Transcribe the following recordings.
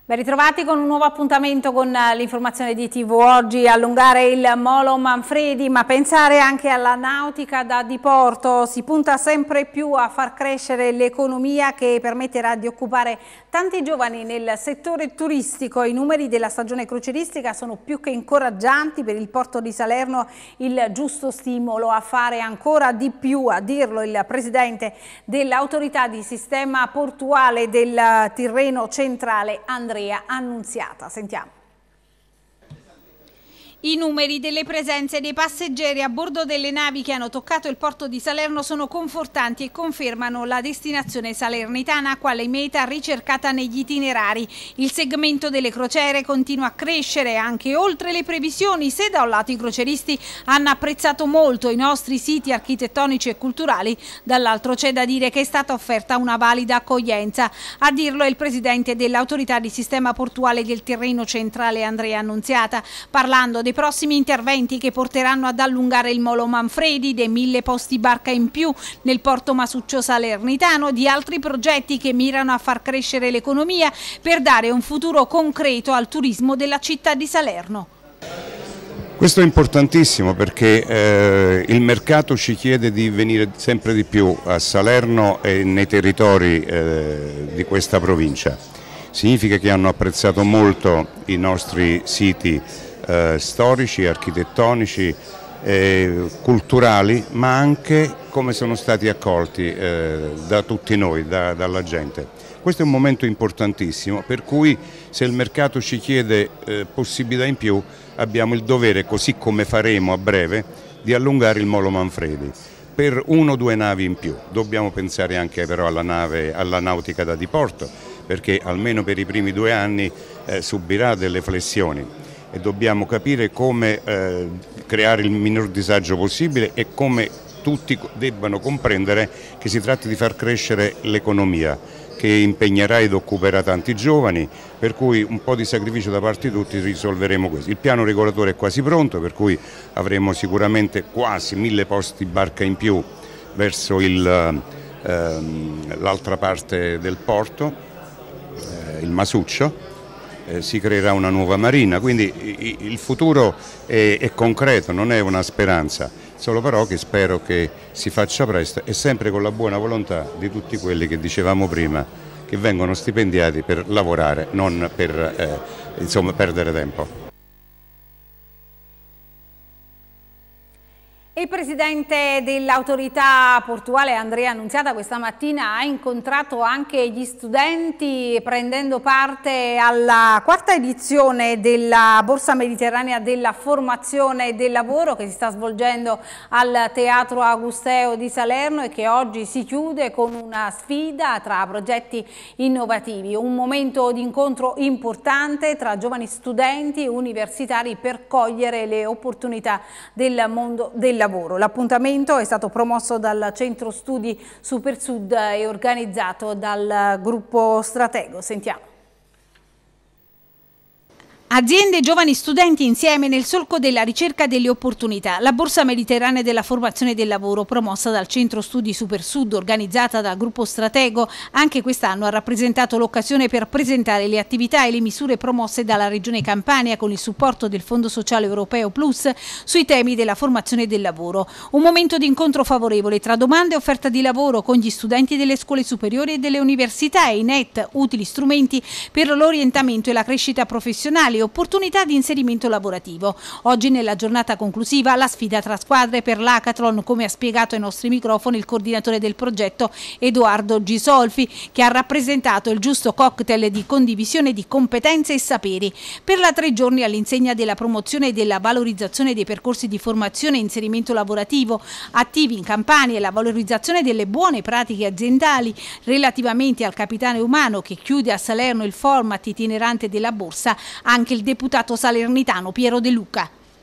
Ben ritrovati con un nuovo appuntamento con l'informazione di TV. Oggi allungare il Molo Manfredi, ma pensare anche alla nautica da diporto. Si punta sempre più a far crescere l'economia che permetterà di occupare tanti giovani nel settore turistico. I numeri della stagione crocieristica sono più che incoraggianti. Per il porto di Salerno il giusto stimolo a fare ancora di più, a dirlo il presidente dell'autorità di sistema portuale del Tirreno centrale, Andrea Annunziata. Sentiamo. I numeri delle presenze dei passeggeri a bordo delle navi che hanno toccato il porto di Salerno sono confortanti e confermano la destinazione salernitana quale meta ricercata negli itinerari. Il segmento delle crociere continua a crescere anche oltre le previsioni. Se da un lato i crocieristi hanno apprezzato molto i nostri siti architettonici e culturali, dall'altro c'è da dire che è stata offerta una valida accoglienza. A dirlo è il presidente dell'autorità di sistema portuale del Tirreno centrale, Andrea Annunziata, parlando dei prossimi interventi che porteranno ad allungare il Molo Manfredi, dei 1000 posti barca in più nel porto Masuccio salernitano, di altri progetti che mirano a far crescere l'economia per dare un futuro concreto al turismo della città di Salerno. Questo è importantissimo perché il mercato ci chiede di venire sempre di più a Salerno e nei territori di questa provincia. Significa che hanno apprezzato molto i nostri siti storici, architettonici, culturali, ma anche come sono stati accolti da tutti noi, dalla gente. Questo è un momento importantissimo, per cui se il mercato ci chiede possibilità in più, abbiamo il dovere, così come faremo a breve, di allungare il Molo Manfredi per 1 o 2 navi in più. Dobbiamo pensare anche però alla nautica da diporto, perché almeno per i primi 2 anni subirà delle flessioni. E dobbiamo capire come creare il minor disagio possibile e come tutti debbano comprendere che si tratta di far crescere l'economia, che impegnerà ed occuperà tanti giovani, per cui un po' di sacrificio da parte di tutti risolveremo questo. Il piano regolatore è quasi pronto, per cui avremo sicuramente quasi 1000 posti barca in più verso l'altra parte del porto, il Masuccio. Si creerà una nuova marina, quindi il futuro è concreto, non è una speranza, solo però che spero che si faccia presto e sempre con la buona volontà di tutti quelli che dicevamo prima, che vengono stipendiati per lavorare, non per perdere tempo. Il presidente dell'autorità portuale Andrea Annunziata questa mattina ha incontrato anche gli studenti prendendo parte alla 4ª edizione della Borsa Mediterranea della Formazione e del Lavoro che si sta svolgendo al Teatro Augusteo di Salerno e che oggi si chiude con una sfida tra progetti innovativi. Un momento di incontro importante tra giovani studenti e universitari per cogliere le opportunità del mondo del lavoro. L'appuntamento è stato promosso dal Centro Studi Super Sud e organizzato dal gruppo Stratego. Sentiamo. Aziende e giovani studenti insieme nel solco della ricerca delle opportunità. La Borsa Mediterranea della Formazione e del Lavoro, promossa dal Centro Studi Super Sud, organizzata dal gruppo Stratego, anche quest'anno ha rappresentato l'occasione per presentare le attività e le misure promosse dalla Regione Campania con il supporto del Fondo Sociale Europeo Plus sui temi della formazione e del lavoro. Un momento di incontro favorevole tra domanda e offerta di lavoro con gli studenti delle scuole superiori e delle università e i NEET, utili strumenti per l'orientamento e la crescita professionale, opportunità di inserimento lavorativo. Oggi nella giornata conclusiva la sfida tra squadre per l'Hackathon, come ha spiegato ai nostri microfoni il coordinatore del progetto Edoardo Gisolfi, che ha rappresentato il giusto cocktail di condivisione di competenze e saperi. Per la 3 giorni all'insegna della promozione e della valorizzazione dei percorsi di formazione e inserimento lavorativo attivi in Campania e la valorizzazione delle buone pratiche aziendali relativamente al capitale umano che chiude a Salerno il format itinerante della borsa, anche il deputato salernitano Piero De Luca.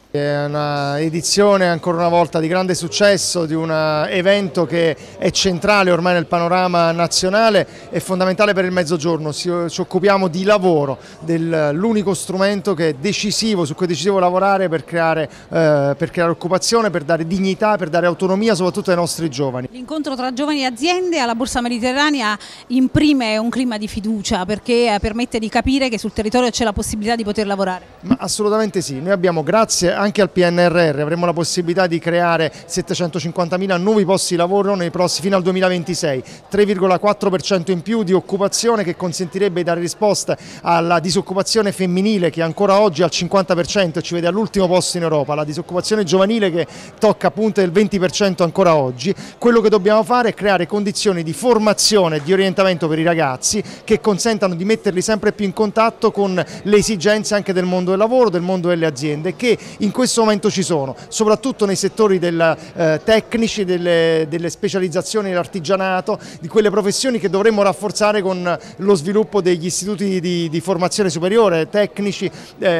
È una edizione ancora una volta di grande successo, di un evento che è centrale ormai nel panorama nazionale e fondamentale per il Mezzogiorno. Ci occupiamo di lavoro, dell'unico strumento che è decisivo, su cui è decisivo lavorare per creare occupazione, per dare dignità, per dare autonomia soprattutto ai nostri giovani. L'incontro tra giovani e aziende alla Borsa Mediterranea imprime un clima di fiducia perché permette di capire che sul territorio c'è la possibilità di poter lavorare. Ma assolutamente sì, noi abbiamo, grazie anche al PNRR, avremo la possibilità di creare 750.000 nuovi posti di lavoro fino al 2026, 3,4% in più di occupazione che consentirebbe di dare risposta alla disoccupazione femminile che ancora oggi è al 50% e ci vede all'ultimo posto in Europa, la disoccupazione giovanile che tocca appunto il 20% ancora oggi. Quello che dobbiamo fare è creare condizioni di formazione e di orientamento per i ragazzi che consentano di metterli sempre più in contatto con le esigenze anche del mondo del lavoro, del mondo delle aziende, che in questo momento ci sono, soprattutto nei settori tecnici, delle specializzazioni dell'artigianato, di quelle professioni che dovremmo rafforzare con lo sviluppo degli istituti di formazione superiore, tecnici,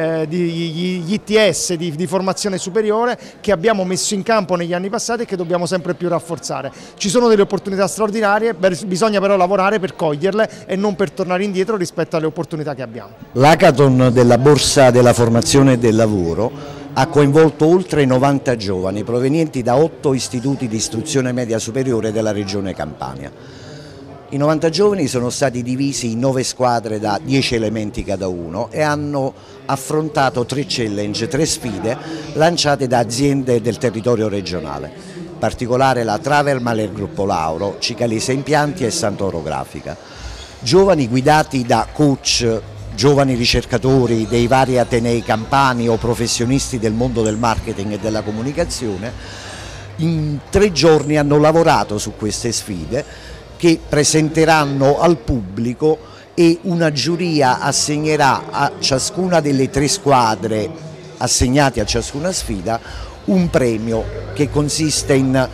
gli ITS di formazione superiore che abbiamo messo in campo negli anni passati e che dobbiamo sempre più rafforzare. Ci sono delle opportunità straordinarie, bisogna però lavorare per coglierle e non per tornare indietro rispetto alle opportunità che abbiamo. L'hackathon della Borsa della Formazione e del Lavoro ha coinvolto oltre 90 giovani provenienti da 8 istituti di istruzione media superiore della regione Campania. I 90 giovani sono stati divisi in 9 squadre da 10 elementi cadauno e hanno affrontato 3 challenge, 3 sfide lanciate da aziende del territorio regionale, in particolare la Travel Maler Gruppo Lauro, Cicalese Impianti e Sant'Orografica. Giovani guidati da coach, giovani ricercatori dei vari atenei campani o professionisti del mondo del marketing e della comunicazione, in 3 giorni hanno lavorato su queste sfide che presenteranno al pubblico e una giuria assegnerà a ciascuna delle 3 squadre assegnate a ciascuna sfida un premio che consiste in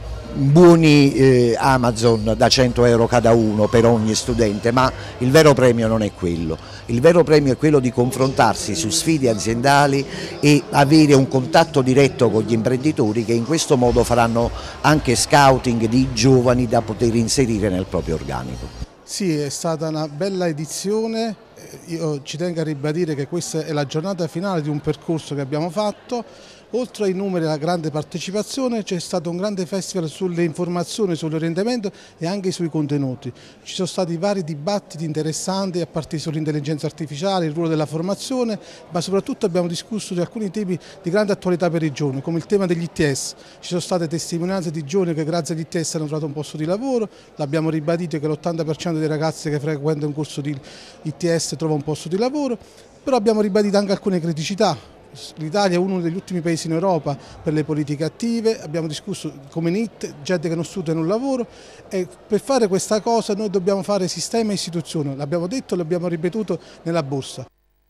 buoni Amazon da 100 euro cada uno per ogni studente, ma il vero premio non è quello. Il vero premio è quello di confrontarsi su sfide aziendali e avere un contatto diretto con gli imprenditori che in questo modo faranno anche scouting di giovani da poter inserire nel proprio organico. Sì, è stata una bella edizione, io ci tengo a ribadire che questa è la giornata finale di un percorso che abbiamo fatto. Oltre ai numeri e alla grande partecipazione c'è stato un grande festival sulle informazioni, sull'orientamento e anche sui contenuti. Ci sono stati vari dibattiti interessanti a partire sull'intelligenza artificiale, il ruolo della formazione, ma soprattutto abbiamo discusso di alcuni temi di grande attualità per i giovani, come il tema degli ITS. Ci sono state testimonianze di giovani che grazie agli ITS hanno trovato un posto di lavoro, l'abbiamo ribadito che l'80% dei ragazzi che frequentano un corso di ITS trova un posto di lavoro, però abbiamo ribadito anche alcune criticità. L'Italia è uno degli ultimi paesi in Europa per le politiche attive, abbiamo discusso come NEET, gente che non studia e non lavora, e per fare questa cosa noi dobbiamo fare sistema e istituzione, l'abbiamo detto e l'abbiamo ripetuto nella borsa.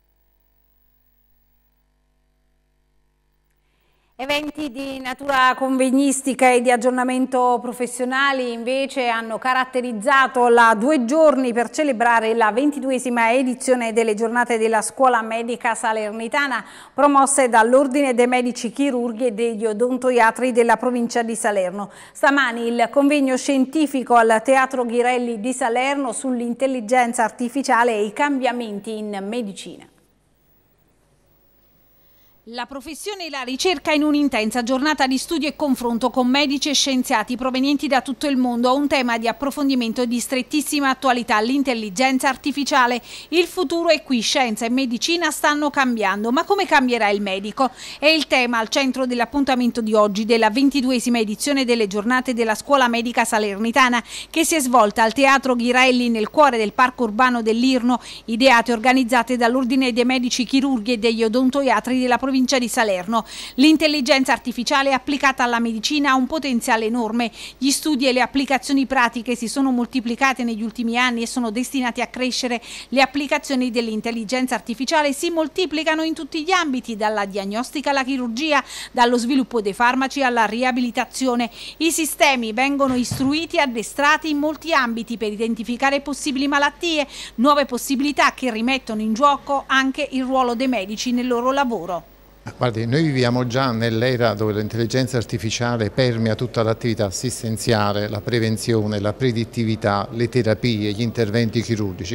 Eventi di natura convegnistica e di aggiornamento professionali invece hanno caratterizzato la 2 giorni per celebrare la 22esima edizione delle giornate della Scuola Medica Salernitana promosse dall'Ordine dei Medici Chirurghi e degli Odontoiatri della provincia di Salerno. Stamani il convegno scientifico al Teatro Ghirelli di Salerno sull'intelligenza artificiale e i cambiamenti in medicina. La professione e la ricerca in un'intensa giornata di studio e confronto con medici e scienziati provenienti da tutto il mondo, un tema di approfondimento di strettissima attualità, l'intelligenza artificiale. Il futuro è qui, scienza e medicina stanno cambiando, ma come cambierà il medico? È il tema al centro dell'appuntamento di oggi, della 22esima edizione delle giornate della Scuola Medica Salernitana, che si è svolta al Teatro Ghirelli nel cuore del Parco Urbano dell'Irno, ideate e organizzate dall'Ordine dei Medici Chirurghi e degli Odontoiatri della provincia di Salerno. L'intelligenza artificiale applicata alla medicina ha un potenziale enorme. Gli studi e le applicazioni pratiche si sono moltiplicate negli ultimi anni e sono destinati a crescere. Le applicazioni dell'intelligenza artificiale si moltiplicano in tutti gli ambiti, dalla diagnostica alla chirurgia, dallo sviluppo dei farmaci alla riabilitazione. I sistemi vengono istruiti e addestrati in molti ambiti per identificare possibili malattie, nuove possibilità che rimettono in gioco anche il ruolo dei medici nel loro lavoro. Guardi, noi viviamo già nell'era dove l'intelligenza artificiale permea tutta l'attività assistenziale, la prevenzione, la predittività, le terapie, gli interventi chirurgici.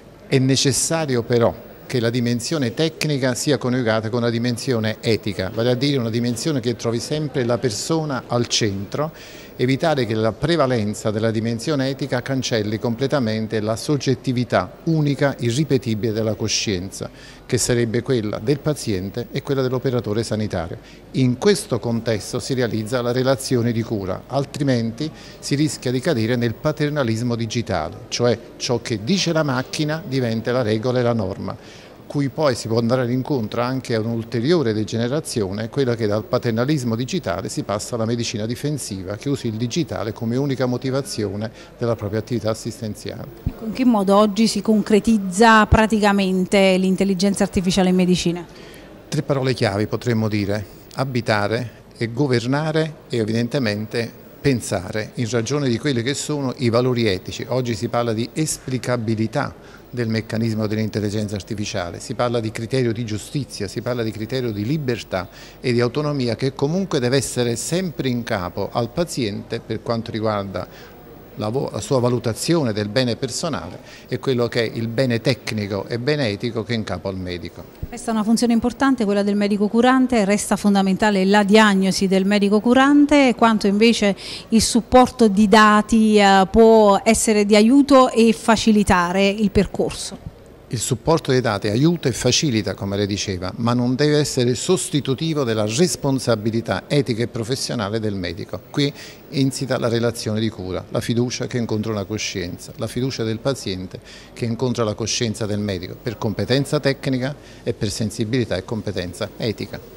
È necessario però che la dimensione tecnica sia coniugata con una dimensione etica, vale a dire una dimensione che trovi sempre la persona al centro, evitare che la prevalenza della dimensione etica cancelli completamente la soggettività unica, irripetibile della coscienza, che sarebbe quella del paziente e quella dell'operatore sanitario. In questo contesto si realizza la relazione di cura, altrimenti si rischia di cadere nel paternalismo digitale, cioè ciò che dice la macchina diventa la regola e la norma, cui poi si può andare incontro anche a un'ulteriore degenerazione, quella che dal paternalismo digitale si passa alla medicina difensiva, che usi il digitale come unica motivazione della propria attività assistenziale. In che modo oggi si concretizza praticamente l'intelligenza artificiale in medicina? 3 parole chiavi potremmo dire: abitare e governare e evidentemente pensare in ragione di quelli che sono i valori etici. Oggi si parla di esplicabilità del meccanismo dell'intelligenza artificiale, si parla di criterio di giustizia, si parla di criterio di libertà e di autonomia che comunque deve essere sempre in capo al paziente per quanto riguarda la sua valutazione del bene personale e quello che è il bene tecnico e bene etico che è in capo al medico. Resta una funzione importante quella del medico curante, resta fondamentale la diagnosi del medico curante, quanto invece il supporto di dati può essere di aiuto e facilitare il percorso. Il supporto dei dati aiuta e facilita, come lei diceva, ma non deve essere sostitutivo della responsabilità etica e professionale del medico. Qui insita la relazione di cura, la fiducia che incontra una coscienza, la fiducia del paziente che incontra la coscienza del medico, per competenza tecnica e per sensibilità e competenza etica.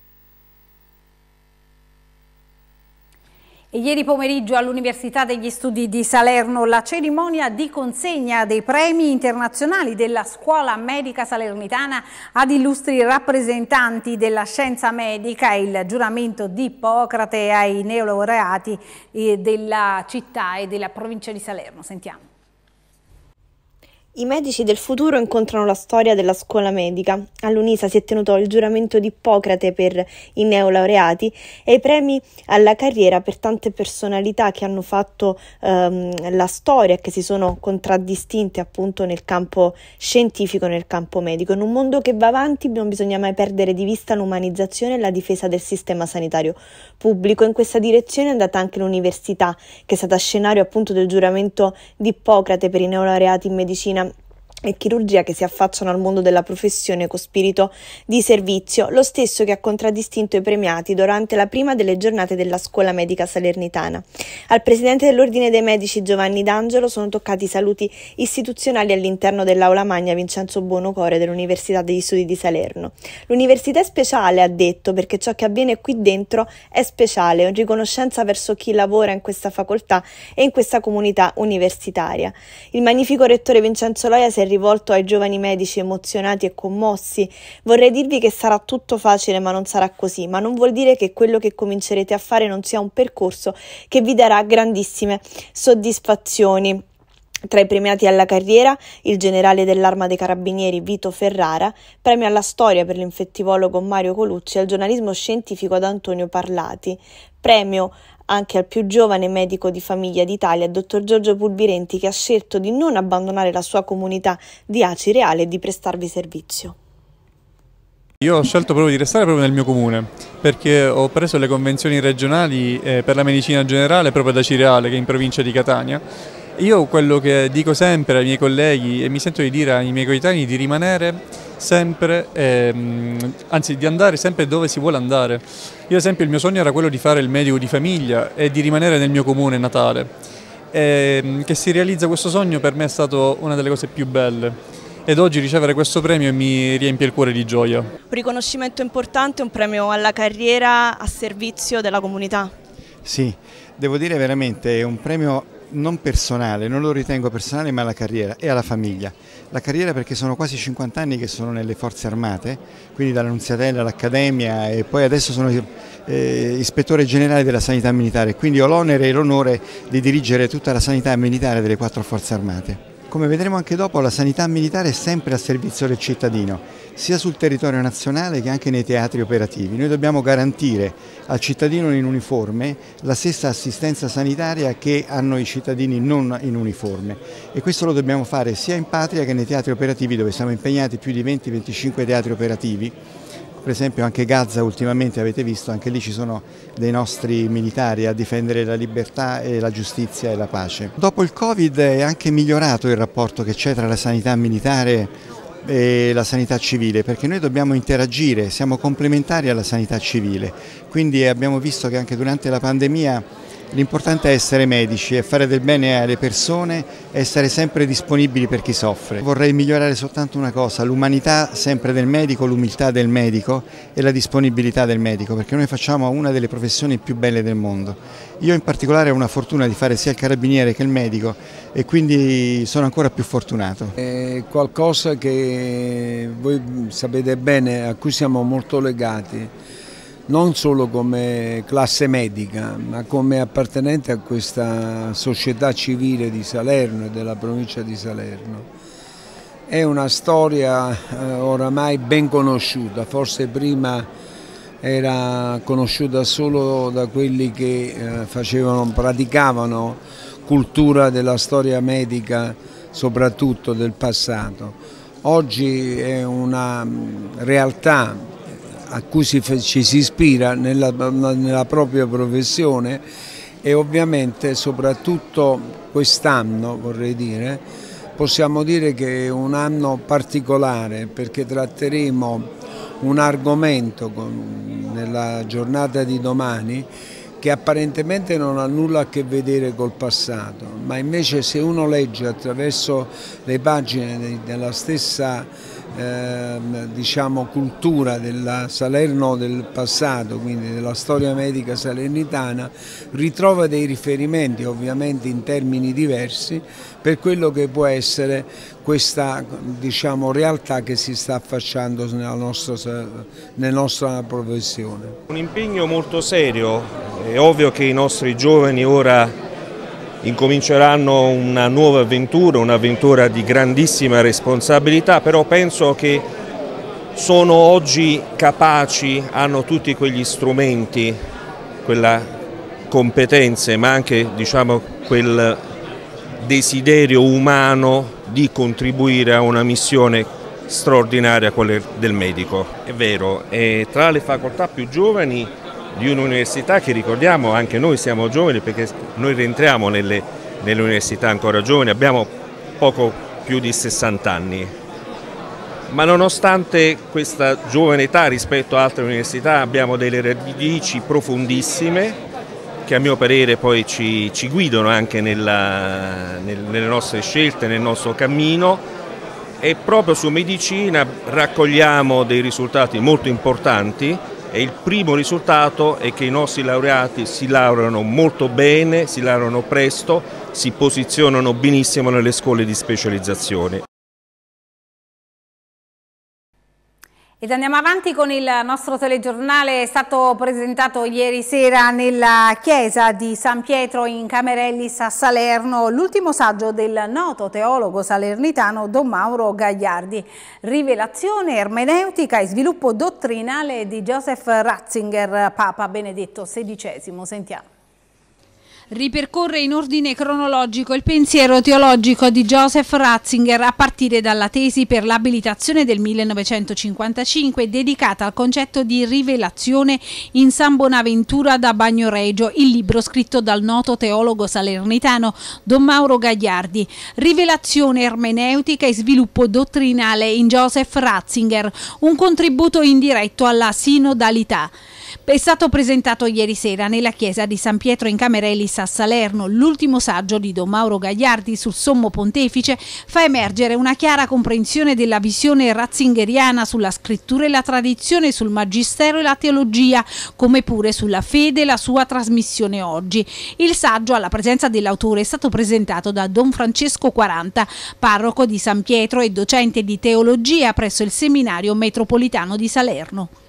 E ieri pomeriggio all'Università degli Studi di Salerno la cerimonia di consegna dei premi internazionali della Scuola Medica Salernitana ad illustri rappresentanti della scienza medica e il giuramento di Ippocrate ai neolaureati della città e della provincia di Salerno. Sentiamo. I medici del futuro incontrano la storia della scuola medica. All'Unisa si è tenuto il giuramento di Ippocrate per i neolaureati e i premi alla carriera per tante personalità che hanno fatto la storia e che si sono contraddistinte appunto nel campo scientifico, nel campo medico. In un mondo che va avanti non bisogna mai perdere di vista l'umanizzazione e la difesa del sistema sanitario pubblico. In questa direzione è andata anche l'università, che è stata scenario appunto del giuramento di Ippocrate per i neolaureati in medicina e chirurgia che si affacciano al mondo della professione con spirito di servizio, lo stesso che ha contraddistinto i premiati durante la prima delle giornate della Scuola Medica Salernitana. Al presidente dell'Ordine dei Medici Giovanni D'Angelo sono toccati i saluti istituzionali all'interno dell'Aula Magna Vincenzo Buonocore dell'Università degli Studi di Salerno. L'università è speciale, ha detto, perché ciò che avviene qui dentro è speciale, è una riconoscenza verso chi lavora in questa facoltà e in questa comunità universitaria. Il magnifico rettore Vincenzo Loia si è rivolto ai giovani medici emozionati e commossi. Vorrei dirvi che sarà tutto facile, ma non sarà così, ma non vuol dire che quello che comincerete a fare non sia un percorso che vi darà grandissime soddisfazioni. Tra i premiati alla carriera, il generale dell'Arma dei Carabinieri Vito Ferrara, premio alla storia per l'infettivologo Mario Colucci e al giornalismo scientifico ad Antonio Parlati, premio anche al più giovane medico di famiglia d'Italia, il dottor Giorgio Pulvirenti, che ha scelto di non abbandonare la sua comunità di Acireale e di prestarvi servizio. Io ho scelto proprio di restare proprio nel mio comune, perché ho preso le convenzioni regionali per la medicina generale proprio da Acireale, che è in provincia di Catania. Io quello che dico sempre ai miei colleghi e mi sento di dire ai miei coetanei di rimanere sempre, anzi di andare sempre dove si vuole andare. Io ad esempio il mio sogno era quello di fare il medico di famiglia e di rimanere nel mio comune natale. Che si realizza questo sogno per me è stato una delle cose più belle. Ed oggi ricevere questo premio mi riempie il cuore di gioia. Un riconoscimento importante, un premio alla carriera a servizio della comunità. Sì, devo dire veramente è un premio non personale, non lo ritengo personale, ma alla carriera e alla famiglia. La carriera perché sono quasi 50 anni che sono nelle forze armate, quindi dall'Annunziatella all'Accademia e poi adesso sono ispettore generale della sanità militare, quindi ho l'onere e l'onore di dirigere tutta la sanità militare delle 4 forze armate. come vedremo anche dopo, la sanità militare è sempre a servizio del cittadino, sia sul territorio nazionale che anche nei teatri operativi. Noi dobbiamo garantire al cittadino in uniforme la stessa assistenza sanitaria che hanno i cittadini non in uniforme, e questo lo dobbiamo fare sia in patria che nei teatri operativi, dove siamo impegnati più di 20-25 teatri operativi. Per esempio anche Gaza ultimamente, avete visto, anche lì ci sono dei nostri militari a difendere la libertà e la giustizia e la pace. Dopo il Covid è anche migliorato il rapporto che c'è tra la sanità militare e la sanità civile, perché noi dobbiamo interagire, siamo complementari alla sanità civile, quindi abbiamo visto che anche durante la pandemia l'importante è essere medici, è fare del bene alle persone, essere sempre disponibili per chi soffre. Vorrei migliorare soltanto una cosa: l'umanità sempre del medico, l'umiltà del medico e la disponibilità del medico, perché noi facciamo una delle professioni più belle del mondo. Io in particolare ho una fortuna di fare sia il carabiniere che il medico e quindi sono ancora più fortunato. È qualcosa che voi sapete bene, a cui siamo molto legati, non solo come classe medica, ma come appartenente a questa società civile di Salerno e della provincia di Salerno. È una storia oramai ben conosciuta, forse prima era conosciuta solo da quelli che praticavano cultura della storia medica, soprattutto del passato. Oggi è una realtà a cui ci si ispira nella propria professione, e ovviamente soprattutto quest'anno, vorrei dire, possiamo dire che è un anno particolare, perché tratteremo un argomento nella giornata di domani che apparentemente non ha nulla a che vedere col passato, ma invece se uno legge attraverso le pagine della stessa diciamo cultura della Salerno del passato, quindi della storia medica salernitana, ritrova dei riferimenti ovviamente in termini diversi per quello che può essere questa, diciamo, realtà che si sta affacciando nella nostra professione. Un impegno molto serio, è ovvio che i nostri giovani ora incominceranno una nuova avventura, un'avventura di grandissima responsabilità, però penso che sono oggi capaci, hanno tutti quegli strumenti, quelle competenze, ma anche, diciamo, quel desiderio umano di contribuire a una missione straordinaria, quella del medico. È vero, è tra le facoltà più giovani di un'università che, ricordiamo, anche noi siamo giovani, perché noi rientriamo nelle università ancora giovani, abbiamo poco più di 60 anni, ma nonostante questa giovane età rispetto a altre università abbiamo delle radici profondissime che a mio parere poi ci guidano anche nelle nostre scelte, nel nostro cammino, e proprio su medicina raccogliamo dei risultati molto importanti. E il primo risultato è che i nostri laureati si laureano molto bene, si laureano presto, si posizionano benissimo nelle scuole di specializzazione. Ed andiamo avanti con il nostro telegiornale. È stato presentato ieri sera nella chiesa di San Pietro in Camerellis a Salerno l'ultimo saggio del noto teologo salernitano Don Mauro Gagliardi, Rivelazione ermeneutica e sviluppo dottrinale di Joseph Ratzinger, Papa Benedetto XVI. Sentiamo. Ripercorre in ordine cronologico il pensiero teologico di Joseph Ratzinger a partire dalla tesi per l'abilitazione del 1955 dedicata al concetto di rivelazione in San Bonaventura da Bagnoregio, il libro scritto dal noto teologo salernitano Don Mauro Gagliardi, Rivelazione ermeneutica e sviluppo dottrinale in Joseph Ratzinger, un contributo indiretto alla sinodalità. È stato presentato ieri sera nella chiesa di San Pietro in Camerellis a Salerno. L'ultimo saggio di Don Mauro Gagliardi sul Sommo Pontefice fa emergere una chiara comprensione della visione ratzingeriana sulla scrittura e la tradizione, sul magistero e la teologia, come pure sulla fede e la sua trasmissione oggi. Il saggio, alla presenza dell'autore, è stato presentato da Don Francesco 40, parroco di San Pietro e docente di teologia presso il Seminario Metropolitano di Salerno.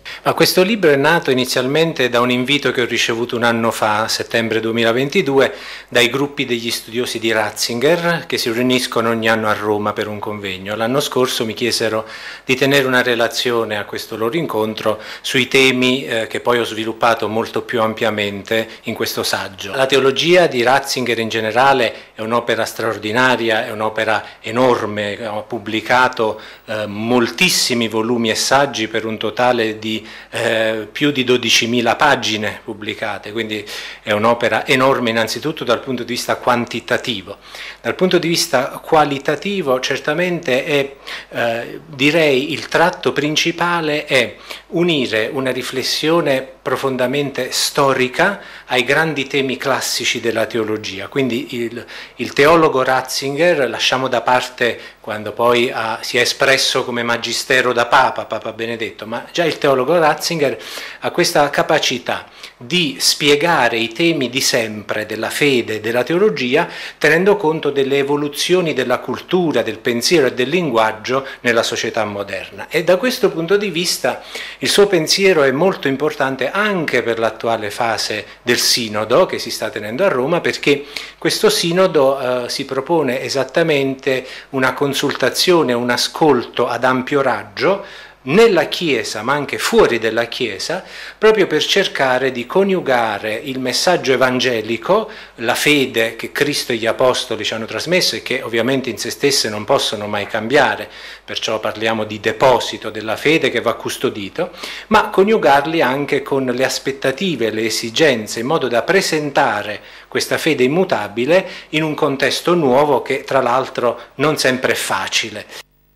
Ma questo libro è nato inizialmente da un invito che ho ricevuto un anno fa, a settembre 2022, dai gruppi degli studiosi di Ratzinger che si riuniscono ogni anno a Roma per un convegno. L'anno scorso mi chiesero di tenere una relazione a questo loro incontro sui temi che poi ho sviluppato molto più ampiamente in questo saggio. La teologia di Ratzinger in generale è un'opera straordinaria, è un'opera enorme, ho pubblicato moltissimi volumi e saggi per un totale di più di 12.000 pagine pubblicate, quindi è un'opera enorme innanzitutto dal punto di vista quantitativo. Dal punto di vista qualitativo certamente è, direi, il tratto principale è unire una riflessione profondamente storica ai grandi temi classici della teologia. Quindi il teologo Ratzinger, lasciamo da parte quando poi si è espresso come magistero da Papa Benedetto, ma già il teologo Ratzinger ha questa capacità di spiegare i temi di sempre della fede e della teologia tenendo conto delle evoluzioni della cultura, del pensiero e del linguaggio nella società moderna. E da questo punto di vista il suo pensiero è molto importante anche per l'attuale fase del Sinodo che si sta tenendo a Roma, perché questo Sinodo si propone esattamente una consultazione, un ascolto ad ampio raggio nella Chiesa ma anche fuori della Chiesa, proprio per cercare di coniugare il messaggio evangelico, la fede che Cristo e gli Apostoli ci hanno trasmesso e che ovviamente in se stesse non possono mai cambiare, perciò parliamo di deposito della fede che va custodito, ma coniugarli anche con le aspettative, le esigenze, in modo da presentare questa fede immutabile in un contesto nuovo che tra l'altro non sempre è facile.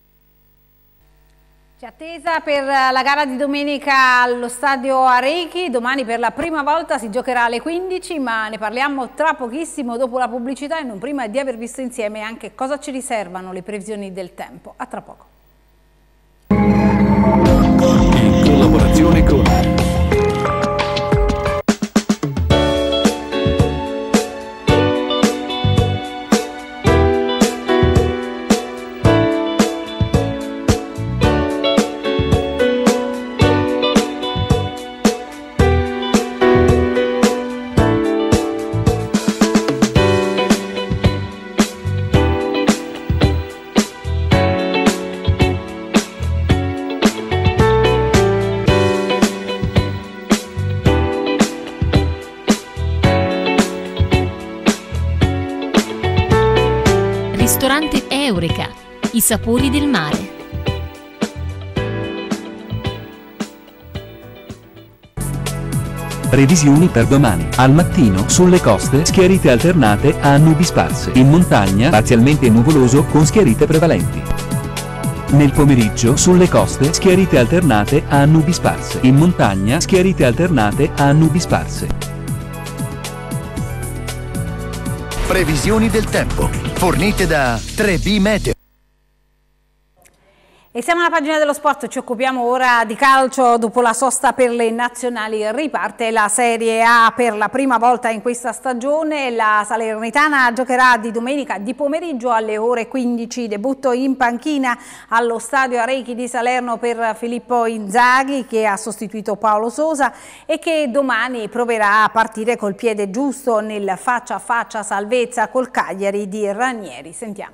C'è attesa per la gara di domenica allo stadio Arechi. Domani per la prima volta si giocherà alle 15, ma ne parliamo tra pochissimo dopo la pubblicità e non prima di aver visto insieme anche cosa ci riservano le previsioni del tempo. A tra poco. In collaborazione con Ristorante Eureka, i sapori del mare. Previsioni per domani. Al mattino, sulle coste, schiarite alternate a nubi sparse. In montagna, parzialmente nuvoloso con schiarite prevalenti. Nel pomeriggio, sulle coste, schiarite alternate a nubi sparse. In montagna, schiarite alternate a nubi sparse. Previsioni del tempo, fornite da 3B Meteo. E siamo alla pagina dello sport, ci occupiamo ora di calcio. Dopo la sosta per le nazionali riparte la Serie A per la prima volta in questa stagione. La Salernitana giocherà di domenica di pomeriggio alle ore 15, debutto in panchina allo stadio Arechi di Salerno per Filippo Inzaghi, che ha sostituito Paolo Sosa e che domani proverà a partire col piede giusto nel faccia a faccia salvezza col Cagliari di Ranieri. Sentiamo.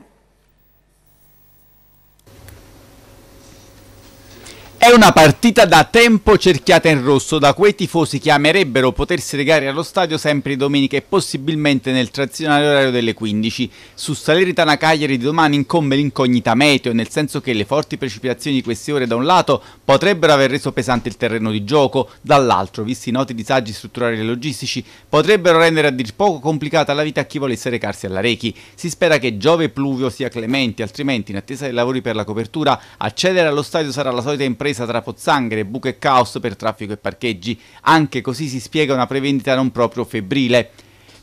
È una partita da tempo cerchiata in rosso da quei tifosi che amerebbero potersi recare allo stadio sempre domenica e possibilmente nel tradizionale orario delle 15. Su Salernitana Cagliari di domani incombe l'incognita meteo, nel senso che le forti precipitazioni di queste ore da un lato potrebbero aver reso pesante il terreno di gioco, dall'altro, visti i noti disagi strutturali e logistici, potrebbero rendere a dir poco complicata la vita a chi volesse recarsi all'Arechi. Si spera che Giove e Pluvio sia clementi, altrimenti in attesa dei lavori per la copertura accedere allo stadio sarà la solita impresa tra pozzanghere, buche e caos per traffico e parcheggi. Anche così si spiega una prevendita non proprio febbrile.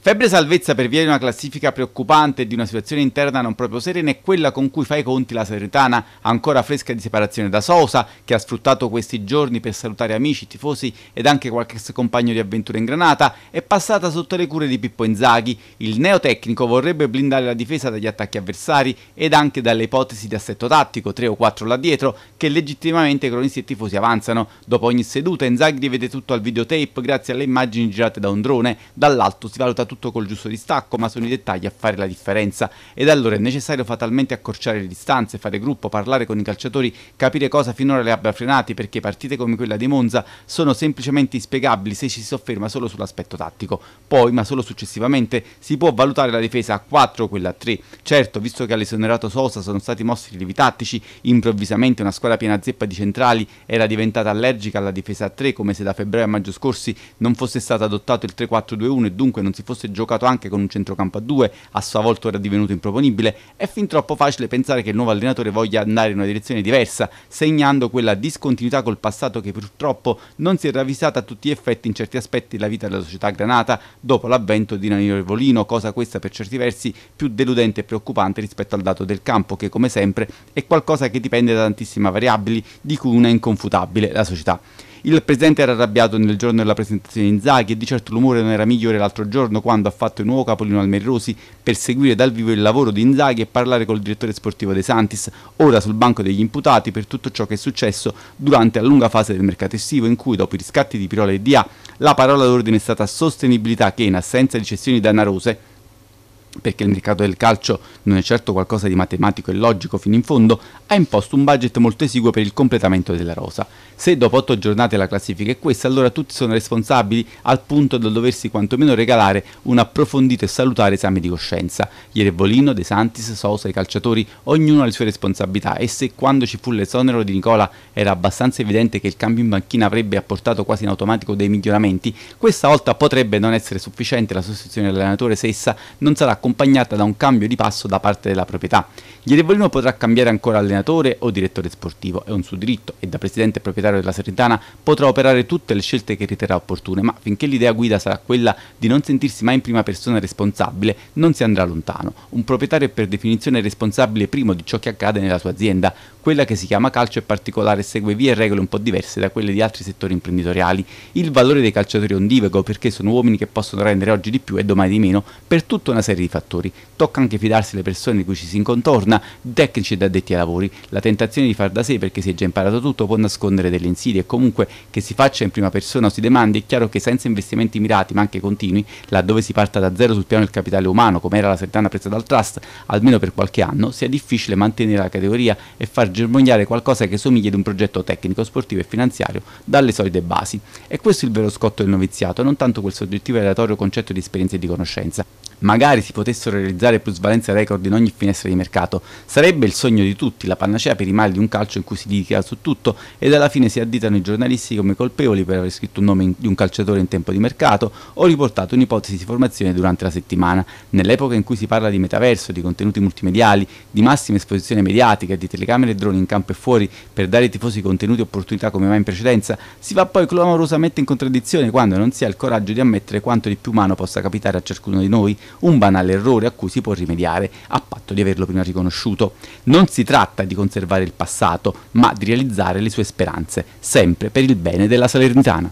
Febbre salvezza per via di una classifica preoccupante e di una situazione interna non proprio serena è quella con cui fa i conti la Salernitana, ancora fresca di separazione da Sosa, che ha sfruttato questi giorni per salutare amici, tifosi ed anche qualche ex compagno di avventura in Granata, è passata sotto le cure di Pippo Inzaghi. Il neotecnico vorrebbe blindare la difesa dagli attacchi avversari ed anche dalle ipotesi di assetto tattico, 3 o 4 là dietro, che legittimamente i cronisti e tifosi avanzano. Dopo ogni seduta Inzaghi rivede tutto al videotape grazie alle immagini girate da un drone, dall'alto si valuta tutto col giusto distacco, ma sono i dettagli a fare la differenza. Ed allora è necessario fatalmente accorciare le distanze, fare gruppo, parlare con i calciatori, capire cosa finora le abbia frenati, perché partite come quella di Monza sono semplicemente inspiegabili se ci si sofferma solo sull'aspetto tattico. Poi, ma solo successivamente, si può valutare la difesa a 4 o quella a 3. Certo, visto che all'esonerato Sosa sono stati mossi rilievi tattici, improvvisamente una squadra piena zeppa di centrali era diventata allergica alla difesa a 3, come se da febbraio a maggio scorsi non fosse stato adottato il 3-4-2-1 e dunque non si fosse giocato anche con un centrocampo a 2, a sua volta ora divenuto improponibile. È fin troppo facile pensare che il nuovo allenatore voglia andare in una direzione diversa, segnando quella discontinuità col passato che purtroppo non si è ravvisata a tutti gli effetti in certi aspetti della vita della società granata dopo l'avvento di Danilo Ervolino, cosa questa per certi versi più deludente e preoccupante rispetto al dato del campo, che come sempre è qualcosa che dipende da tantissime variabili, di cui una è inconfutabile: la società. Il presidente era arrabbiato nel giorno della presentazione di Inzaghi e di certo l'umore non era migliore l'altro giorno, quando ha fatto il nuovo capolino al Merrosi per seguire dal vivo il lavoro di Inzaghi e parlare col direttore sportivo De Santis, ora sul banco degli imputati per tutto ciò che è successo durante la lunga fase del mercato estivo, in cui dopo i riscatti di Pirola e Dia la parola d'ordine è stata sostenibilità, che in assenza di cessioni dannarose, perché il mercato del calcio non è certo qualcosa di matematico e logico fino in fondo, ha imposto un budget molto esiguo per il completamento della rosa. Se dopo 8 giornate la classifica è questa, allora tutti sono responsabili, al punto da doversi quantomeno regalare un approfondito e salutare esame di coscienza. Iervolino, De Santis, Sosa, i calciatori, ognuno ha le sue responsabilità, e se quando ci fu l'esonero di Nicola era abbastanza evidente che il cambio in banchina avrebbe apportato quasi in automatico dei miglioramenti, questa volta potrebbe non essere sufficiente la sostituzione dell'allenatore se essa non sarà accompagnata da un cambio di passo da parte della proprietà. Iervolino potrà cambiare ancora allenatore o direttore sportivo, è un suo diritto, e da presidente e proprietario della Salernitana potrà operare tutte le scelte che riterrà opportune, ma finché l'idea guida sarà quella di non sentirsi mai in prima persona responsabile, non si andrà lontano. Un proprietario è per definizione responsabile primo di ciò che accade nella sua azienda. Quella che si chiama calcio è particolare e segue vie e regole un po' diverse da quelle di altri settori imprenditoriali. Il valore dei calciatori è ondivago, perché sono uomini che possono rendere oggi di più e domani di meno per tutta una serie di fattori. Tocca anche fidarsi delle persone di cui ci si incontorna, tecnici ed addetti ai lavori. La tentazione di far da sé perché si è già imparato tutto può nascondere delle insidie, e comunque che si faccia in prima persona o si demandi, è chiaro che senza investimenti mirati ma anche continui, laddove si parta da zero sul piano del capitale umano come era la Salernitana presa dal Trust, almeno per qualche anno, sia difficile mantenere la categoria e far germogliare qualcosa che somigli ad un progetto tecnico, sportivo e finanziario dalle solide basi. E questo è il vero scotto del noviziato, non tanto quel soggettivo e aleatorio concetto di esperienza e di conoscenza. Magari si potessero realizzare plusvalenze record in ogni finestra di mercato, sarebbe il sogno di tutti, la panacea per i mali di un calcio in cui si litiga su tutto ed alla fine si additano i giornalisti come colpevoli per aver scritto un nome di un calciatore in tempo di mercato o riportato un'ipotesi di formazione durante la settimana. Nell'epoca in cui si parla di metaverso, di contenuti multimediali, di massima esposizione mediatica, di telecamere e droni in campo e fuori per dare ai tifosi contenuti e opportunità come mai in precedenza, si va poi clamorosamente in contraddizione quando non si ha il coraggio di ammettere quanto di più umano possa capitare a ciascuno di noi, un banale errore a cui si può rimediare a patto di averlo prima riconosciuto. Non si tratta di conservare il passato, ma di realizzare le sue speranze, sempre per il bene della Salernitana.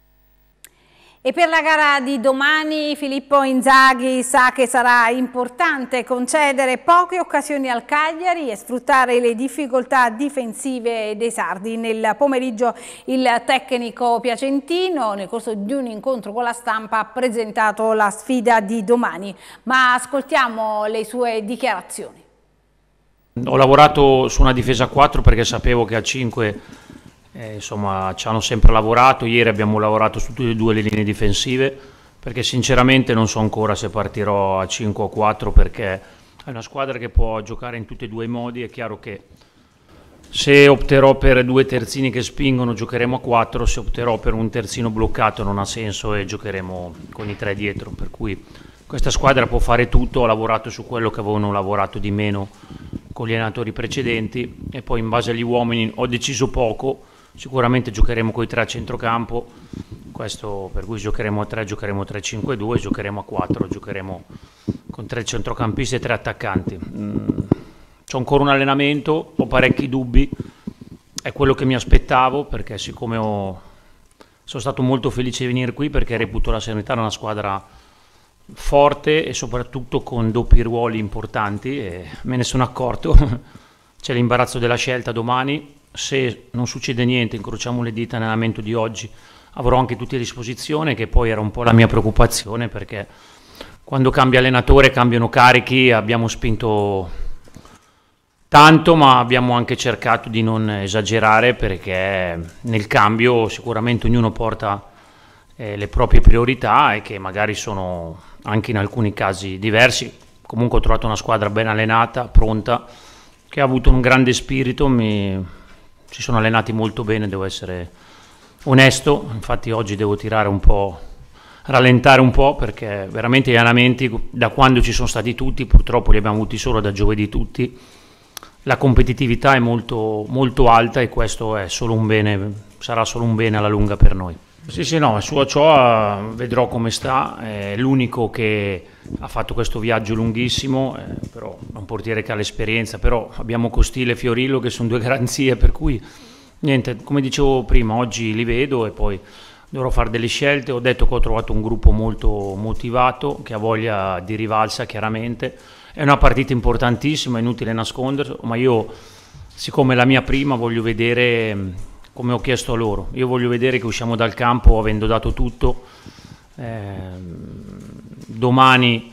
E per la gara di domani Filippo Inzaghi sa che sarà importante concedere poche occasioni al Cagliari e sfruttare le difficoltà difensive dei sardi. Nel pomeriggio il tecnico piacentino, nel corso di un incontro con la stampa, ha presentato la sfida di domani. Ma ascoltiamo le sue dichiarazioni. Ho lavorato su una difesa a 4 perché sapevo che a 5 insomma ci hanno sempre lavorato. Ieri abbiamo lavorato su tutte e due le linee difensive, perché sinceramente non so ancora se partirò a 5 o 4, perché è una squadra che può giocare in tutti e due i modi. È chiaro che se opterò per 2 terzini che spingono giocheremo a 4, se opterò per un terzino bloccato non ha senso e giocheremo con i 3 dietro, per cui questa squadra può fare tutto. Ho lavorato su quello che avevano lavorato di meno con gli allenatori precedenti e poi in base agli uomini ho deciso poco. Sicuramente giocheremo con i 3 a centrocampo, questo per cui giocheremo a 3, giocheremo 3-5-2, giocheremo a 4, giocheremo con 3 centrocampisti e 3 attaccanti. C'ho ancora un allenamento, ho parecchi dubbi, è quello che mi aspettavo, perché siccome sono stato molto felice di venire qui, perché reputo la Salernitana una squadra forte e soprattutto con doppi ruoli importanti, e me ne sono accorto. C'è l'imbarazzo della scelta domani, se non succede niente, incrociamo le dita nell'allenamento di oggi, avrò anche tutti a disposizione, che poi era un po' la mia preoccupazione, perché quando cambia allenatore cambiano carichi, abbiamo spinto tanto, ma abbiamo anche cercato di non esagerare, perché nel cambio sicuramente ognuno porta le proprie priorità, e che magari sono anche in alcuni casi diversi. Comunque ho trovato una squadra ben allenata, pronta, che ha avuto un grande spirito, ci sono allenati molto bene, devo essere onesto, infatti oggi devo rallentare un po', perché veramente gli allenamenti, da quando ci sono stati tutti, purtroppo li abbiamo avuti solo da giovedì tutti, la competitività è molto, molto alta, e questo è solo un bene, sarà solo un bene alla lunga per noi. Sì, no, su Ochoa vedrò come sta, è l'unico che ha fatto questo viaggio lunghissimo, però è un portiere che ha l'esperienza, però abbiamo Costile e Fiorillo che sono 2 garanzie, per cui niente, come dicevo prima, oggi li vedo e poi dovrò fare delle scelte. Ho detto che ho trovato un gruppo molto motivato, che ha voglia di rivalsa chiaramente, è una partita importantissima, è inutile nasconderlo, ma io, siccome è la mia prima, voglio vedere, come ho chiesto a loro, io voglio vedere che usciamo dal campo avendo dato tutto. Domani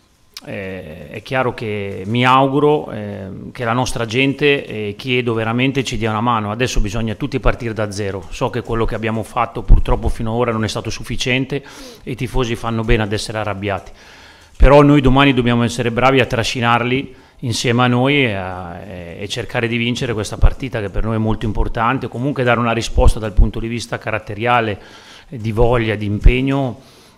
è chiaro che mi auguro che la nostra gente, chiedo veramente, ci dia una mano. Adesso bisogna tutti partire da zero. So che quello che abbiamo fatto purtroppo fino ad ora non è stato sufficiente, e i tifosi fanno bene ad essere arrabbiati, però noi domani dobbiamo essere bravi a trascinarli insieme a noi e cercare di vincere questa partita, che per noi è molto importante, o comunque dare una risposta dal punto di vista caratteriale, di voglia, di impegno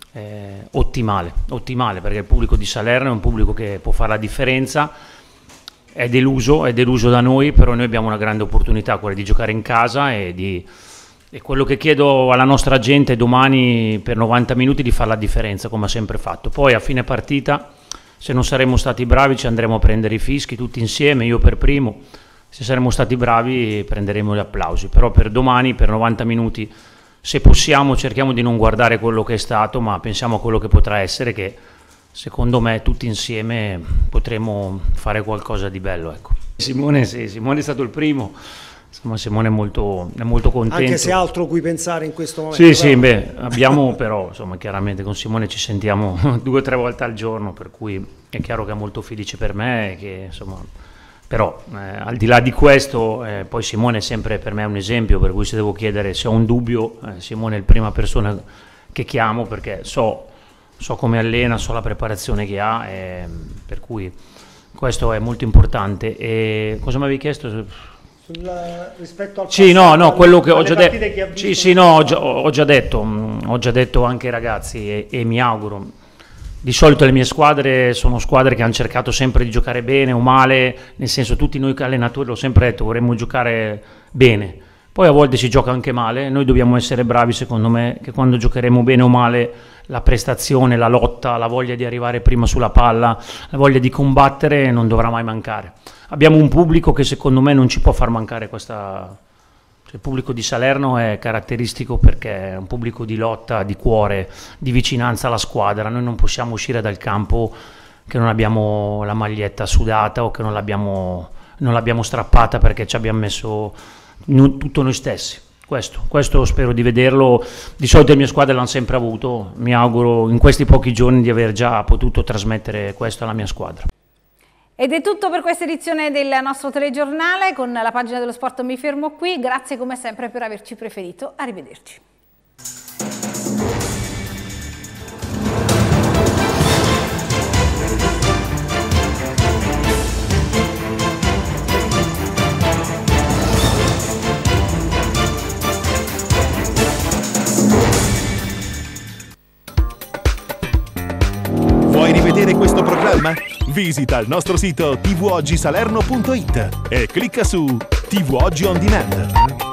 ottimale, perché il pubblico di Salerno è un pubblico che può fare la differenza, è deluso da noi, però noi abbiamo una grande opportunità, quella di giocare in casa, e quello che chiedo alla nostra gente domani per 90 minuti di fare la differenza, come ha sempre fatto. Poi a fine partita, se non saremo stati bravi, ci andremo a prendere i fischi tutti insieme, io per primo. Se saremo stati bravi prenderemo gli applausi, però per domani, per 90 minuti, se possiamo, cerchiamo di non guardare quello che è stato, ma pensiamo a quello che potrà essere, che secondo me tutti insieme potremo fare qualcosa di bello, ecco. Simone è stato il primo. Insomma, Simone è molto contento. Anche se altro cui pensare in questo momento. Sì, abbiamo però, insomma, chiaramente con Simone ci sentiamo 2 o 3 volte al giorno, per cui è chiaro che è molto felice per me, che, insomma, però al di là di questo, poi Simone è sempre per me un esempio, per cui se devo chiedere, se ho un dubbio, Simone è la prima persona che chiamo, perché so come allena, so la preparazione che ha, per cui questo è molto importante. E cosa mi avevi chiesto? Rispetto al passato, quello che ho già detto. Ho già detto anche ai ragazzi, e mi auguro. Di solito le mie squadre sono squadre che hanno cercato sempre di giocare bene o male, nel senso, tutti noi allenatori l'ho sempre detto, vorremmo giocare bene. Poi a volte si gioca anche male, noi dobbiamo essere bravi, secondo me, che quando giocheremo bene o male, la prestazione, la lotta, la voglia di arrivare prima sulla palla, la voglia di combattere non dovrà mai mancare. Abbiamo un pubblico che secondo me non ci può far mancare questa... Il pubblico di Salerno è caratteristico perché è un pubblico di lotta, di cuore, di vicinanza alla squadra. Noi non possiamo uscire dal campo che non abbiamo la maglietta sudata o che non l'abbiamo strappata perché ci abbiamo messo tutto noi stessi. Questo spero di vederlo. Di solito le mie squadre l'hanno sempre avuto. Mi auguro in questi pochi giorni di aver già potuto trasmettere questo alla mia squadra. Ed è tutto per questa edizione del nostro telegiornale. Con la pagina dello sport mi fermo qui. Grazie come sempre per averci preferito. Arrivederci. Vuoi rivedere questo programma? Visita il nostro sito tvoggisalerno.it e clicca su TV Oggi On Demand.